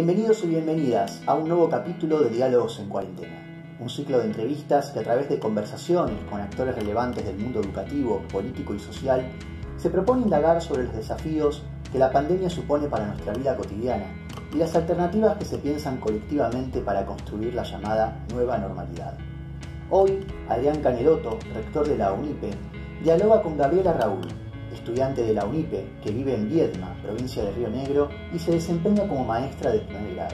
Bienvenidos y bienvenidas a un nuevo capítulo de Diálogos en Cuarentena, un ciclo de entrevistas que a través de conversaciones con actores relevantes del mundo educativo, político y social se propone indagar sobre los desafíos que la pandemia supone para nuestra vida cotidiana y las alternativas que se piensan colectivamente para construir la llamada nueva normalidad. Hoy, Adrián Canelotto, rector de la UNIPE, dialoga con Gabriela Raúl, estudiante de la UNIPE que vive en Viedma, provincia de Río Negro, y se desempeña como maestra de primer grado.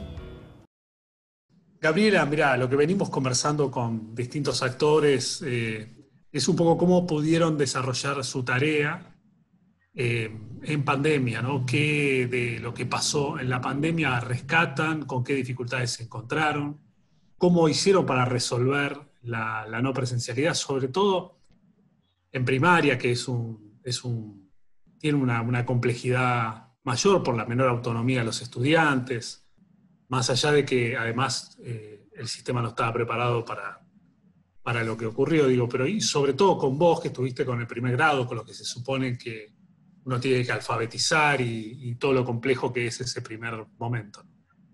Gabriela, mirá, lo que venimos conversando con distintos actores es un poco cómo pudieron desarrollar su tarea en pandemia, ¿no? ¿Qué de lo que pasó en la pandemia rescatan? ¿Con qué dificultades se encontraron? ¿Cómo hicieron para resolver la no presencialidad? Sobre todo en primaria, que tiene una complejidad mayor por la menor autonomía de los estudiantes, más allá de que además el sistema no estaba preparado para lo que ocurrió, digo, pero y sobre todo con vos que estuviste con el primer grado, con lo que se supone que uno tiene que alfabetizar y todo lo complejo que es ese primer momento.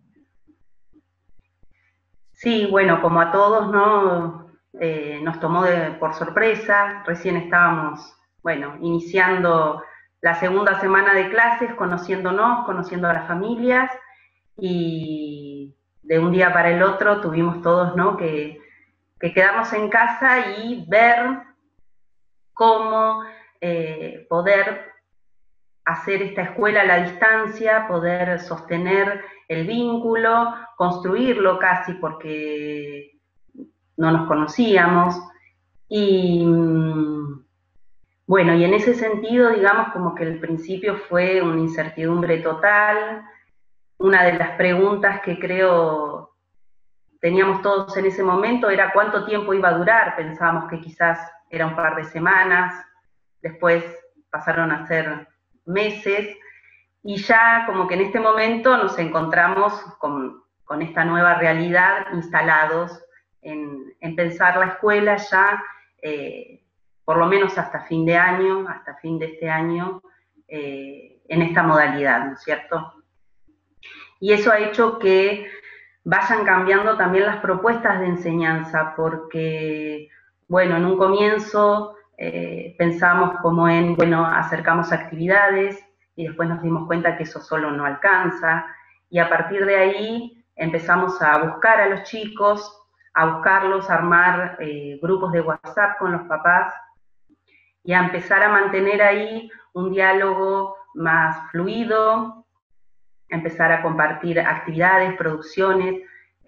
Sí, bueno, como a todos, ¿no? Nos tomó por sorpresa. Recién estábamos, bueno, iniciando la segunda semana de clases, conociéndonos, conociendo a las familias, y de un día para el otro tuvimos todos, ¿no?, que quedarnos en casa y ver cómo poder hacer esta escuela a la distancia, poder sostener el vínculo, construirlo casi porque no nos conocíamos. Y bueno, y en ese sentido, digamos, como que el principio fue una incertidumbre total. Una de las preguntas que creo teníamos todos en ese momento era cuánto tiempo iba a durar. Pensábamos que quizás era un par de semanas, después pasaron a ser meses, y ya como que en este momento nos encontramos con esta nueva realidad, instalados en pensar la escuela ya, por lo menos hasta fin de año, hasta fin de este año, en esta modalidad, ¿no es cierto? Y eso ha hecho que vayan cambiando también las propuestas de enseñanza, porque, bueno, en un comienzo pensamos como en, bueno, acercamos actividades, y después nos dimos cuenta que eso solo no alcanza, y a partir de ahí empezamos a buscar a los chicos, a buscarlos, a armar grupos de WhatsApp con los papás, y a empezar a mantener ahí un diálogo más fluido, a empezar a compartir actividades, producciones.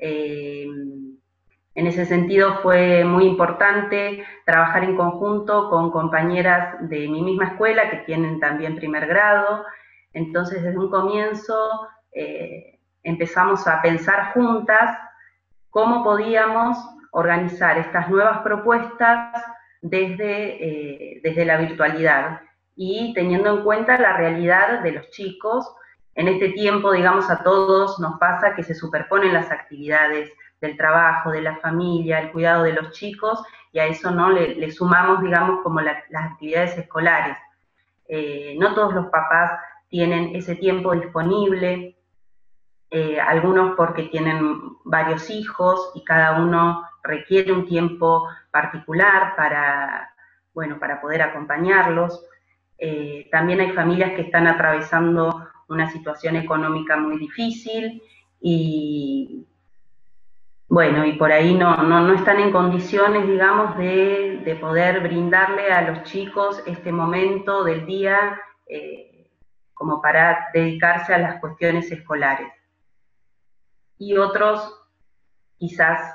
En ese sentido fue muy importante trabajar en conjunto con compañeras de mi misma escuela que tienen también primer grado. Entonces, desde un comienzo empezamos a pensar juntas cómo podíamos organizar estas nuevas propuestas desde la virtualidad y teniendo en cuenta la realidad de los chicos. En este tiempo, digamos, a todos nos pasa que se superponen las actividades del trabajo, de la familia, el cuidado de los chicos, y a eso no le sumamos, digamos, como las actividades escolares. No todos los papás tienen ese tiempo disponible, algunos porque tienen varios hijos y cada uno requiere un tiempo particular para, bueno, para poder acompañarlos. También hay familias que están atravesando una situación económica muy difícil y, bueno, y por ahí no están en condiciones, digamos, de poder brindarle a los chicos este momento del día como para dedicarse a las cuestiones escolares. Y otros quizás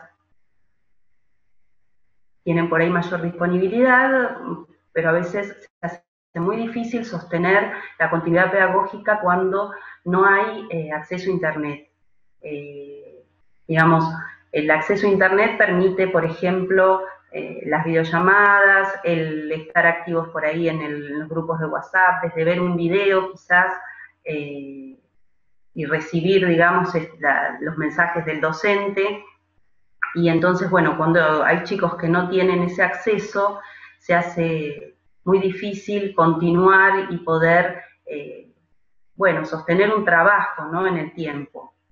tienen por ahí mayor disponibilidad, pero a veces se hace muy difícil sostener la continuidad pedagógica cuando no hay acceso a Internet. Digamos, el acceso a Internet permite, por ejemplo, las videollamadas, el estar activos por ahí en los grupos de WhatsApp, desde ver un video quizás, y recibir, digamos, los mensajes del docente. Y entonces, bueno, cuando hay chicos que no tienen ese acceso, se hace muy difícil continuar y poder, bueno, sostener un trabajo, ¿no?, en el tiempo.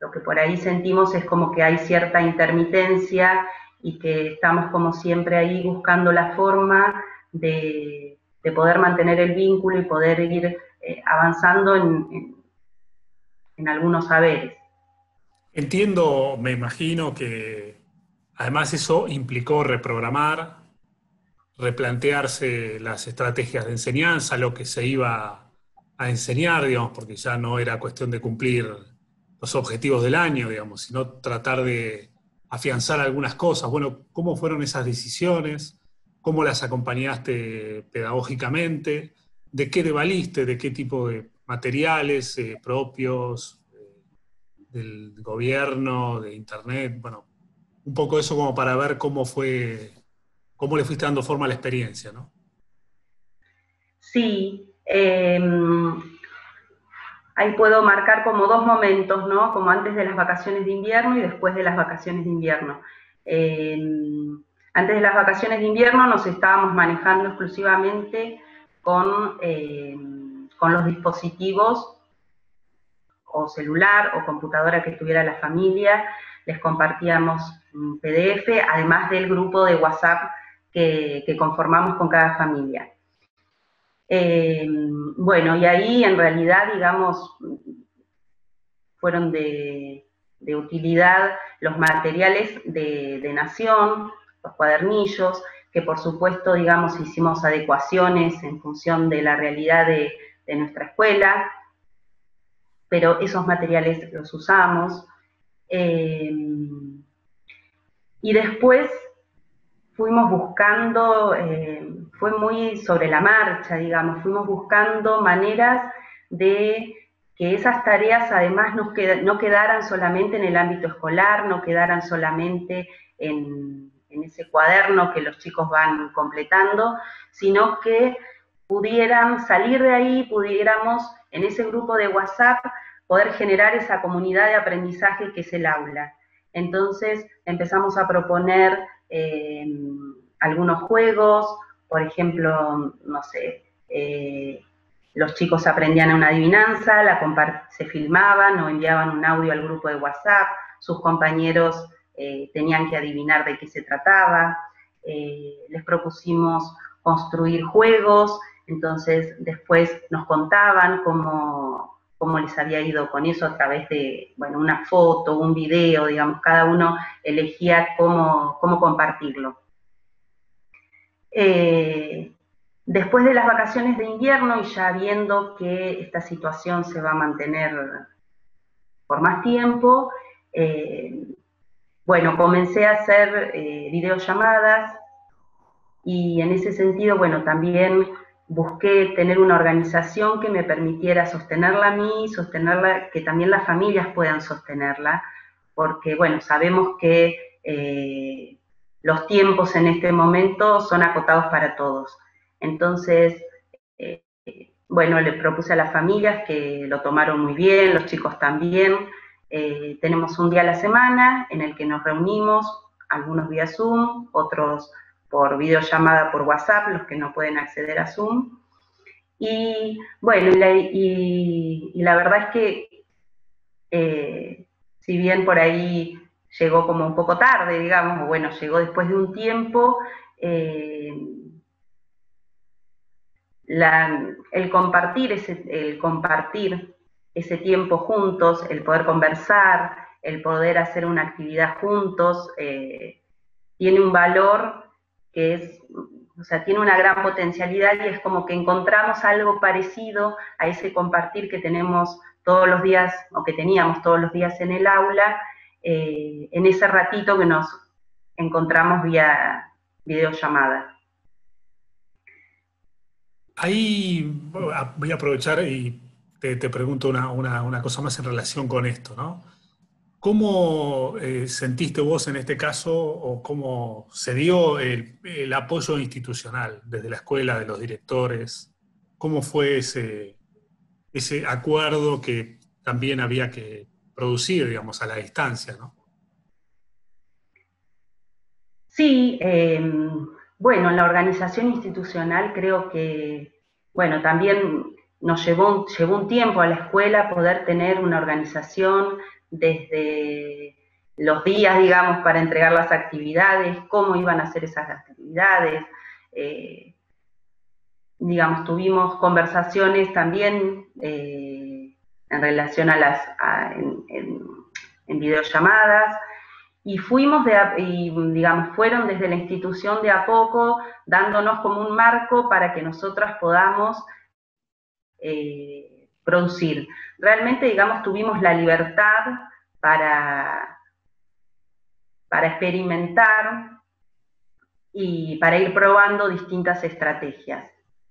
Lo que por ahí sentimos es como que hay cierta intermitencia y que estamos como siempre ahí buscando la forma de poder mantener el vínculo y poder ir avanzando en algunos saberes. Entiendo, me imagino que además eso implicó reprogramar, replantearse las estrategias de enseñanza, lo que se iba a enseñar, digamos, porque ya no era cuestión de cumplir los objetivos del año, digamos, sino tratar de afianzar algunas cosas. Bueno, ¿cómo fueron esas decisiones? ¿Cómo las acompañaste pedagógicamente? ¿De qué te valiste? ¿De qué tipo de materiales propios del gobierno, de internet? Bueno, un poco eso como para ver cómo fue, cómo le fuiste dando forma a la experiencia, ¿no? Sí, ahí puedo marcar como dos momentos, ¿no? Como antes de las vacaciones de invierno y después de las vacaciones de invierno. Eh, Antes de las vacaciones de invierno nos estábamos manejando exclusivamente con los dispositivos o celular o computadora que tuviera la familia, les compartíamos un PDF, además del grupo de WhatsApp que conformamos con cada familia. Bueno, y ahí en realidad, digamos, fueron de utilidad los materiales de Nación, los cuadernillos, que por supuesto, digamos, hicimos adecuaciones en función de la realidad de nuestra escuela, pero esos materiales los usamos. Y después fuimos buscando, fue muy sobre la marcha, digamos, fuimos buscando maneras de que esas tareas además no quedaran solamente en el ámbito escolar, no quedaran solamente en ese cuaderno que los chicos van completando, sino que pudieran salir de ahí, pudiéramos en ese grupo de WhatsApp poder generar esa comunidad de aprendizaje que es el aula. Entonces empezamos a proponer algunos juegos, por ejemplo, no sé, los chicos aprendían una adivinanza, se filmaban o enviaban un audio al grupo de WhatsApp, sus compañeros tenían que adivinar de qué se trataba, les propusimos construir juegos, entonces después nos contaban cómo les había ido con eso a través de, bueno, una foto, un video, digamos, cada uno elegía cómo compartirlo. Después de las vacaciones de invierno y ya viendo que esta situación se va a mantener por más tiempo, bueno, comencé a hacer videollamadas y en ese sentido, bueno, también busqué tener una organización que me permitiera sostenerla a mí, sostenerla, que también las familias puedan sostenerla, porque, bueno, sabemos que los tiempos en este momento son acotados para todos. Entonces, bueno, le propuse a las familias que lo tomaron muy bien, los chicos también. Tenemos un día a la semana en el que nos reunimos, algunos vía Zoom, otros por videollamada por WhatsApp, los que no pueden acceder a Zoom. Y bueno, y la verdad es que si bien por ahí llegó como un poco tarde, digamos, o bueno, llegó después de un tiempo, el compartir ese tiempo juntos, el poder conversar, el poder hacer una actividad juntos, tiene un valor que es, o sea, tiene una gran potencialidad y es como que encontramos algo parecido a ese compartir que tenemos todos los días, o que teníamos todos los días en el aula, en ese ratito que nos encontramos vía videollamada. Ahí voy a aprovechar y te pregunto una cosa más en relación con esto, ¿no? ¿Cómo sentiste vos en este caso o cómo se dio el apoyo institucional desde la escuela, de los directores? ¿Cómo fue ese acuerdo que también había que producir, digamos, a la distancia, ¿no? Sí, bueno, la organización institucional creo que, bueno, también nos llevó un tiempo a la escuela poder tener una organización desde los días, digamos, para entregar las actividades, cómo iban a ser esas actividades. Digamos, tuvimos conversaciones también en relación a en videollamadas, y digamos, fueron desde la institución de a poco dándonos como un marco para que nosotras podamos producir. Realmente, digamos, tuvimos la libertad para experimentar y para ir probando distintas estrategias.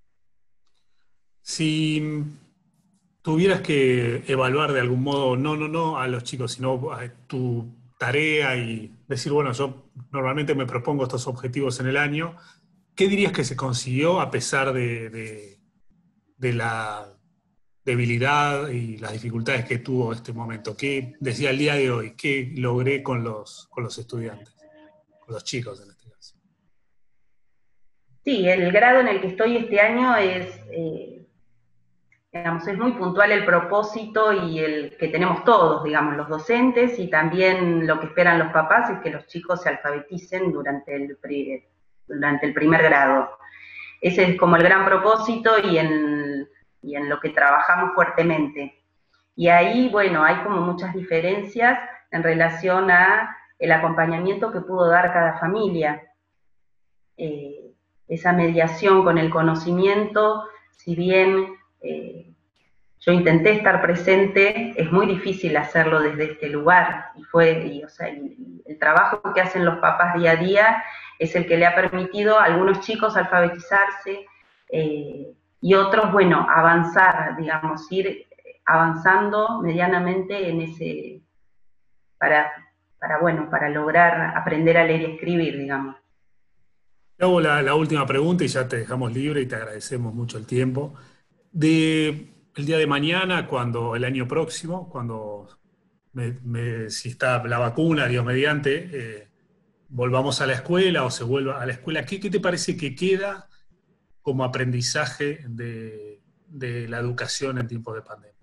Si tuvieras que evaluar de algún modo, no a los chicos, sino a tu tarea y decir, bueno, yo normalmente me propongo estos objetivos en el año, ¿qué dirías que se consiguió a pesar de la debilidad y las dificultades que tuvo este momento? ¿Qué decía el día de hoy? ¿Qué logré con los estudiantes, con los chicos en este caso? Sí, el grado en el que estoy este año digamos, es muy puntual el propósito y el que tenemos todos, digamos, los docentes, y también lo que esperan los papás es que los chicos se alfabeticen durante el primer grado. Ese es como el gran propósito y en lo que trabajamos fuertemente. Y ahí, bueno, hay como muchas diferencias en relación a el acompañamiento que pudo dar cada familia. Esa mediación con el conocimiento, si bien yo intenté estar presente, es muy difícil hacerlo desde este lugar, y el trabajo que hacen los papás día a día es el que le ha permitido a algunos chicos alfabetizarse, y otros, bueno, avanzar, digamos, ir avanzando medianamente en ese, para lograr aprender a leer y escribir, digamos. Te hago la última pregunta y ya te dejamos libre y te agradecemos mucho el tiempo. El día de mañana, el año próximo, cuando si está la vacuna, Dios mediante, volvamos a la escuela o se vuelva a la escuela, ¿qué te parece que queda como aprendizaje de la educación en tiempos de pandemia?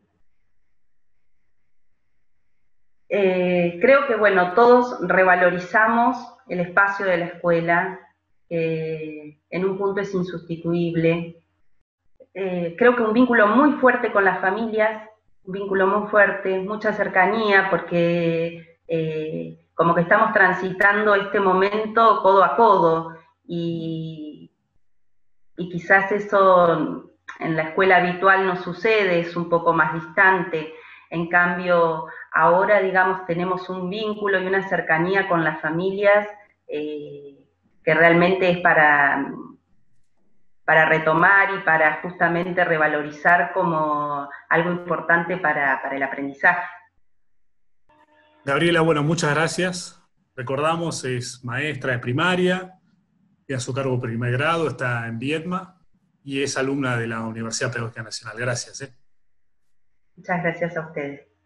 Creo que, bueno, todos revalorizamos el espacio de la escuela, en un punto es insustituible. Creo que un vínculo muy fuerte con las familias, un vínculo muy fuerte, mucha cercanía, porque como que estamos transitando este momento codo a codo, y quizás eso en la escuela habitual no sucede, es un poco más distante. En cambio, ahora, digamos, tenemos un vínculo y una cercanía con las familias que realmente es para retomar y para justamente revalorizar como algo importante para el aprendizaje. Gabriela, bueno, muchas gracias. Recordamos, es maestra de primaria, tiene a su cargo primer grado, está en Viedma y es alumna de la Universidad Pedagógica Nacional. Gracias. Muchas gracias a ustedes.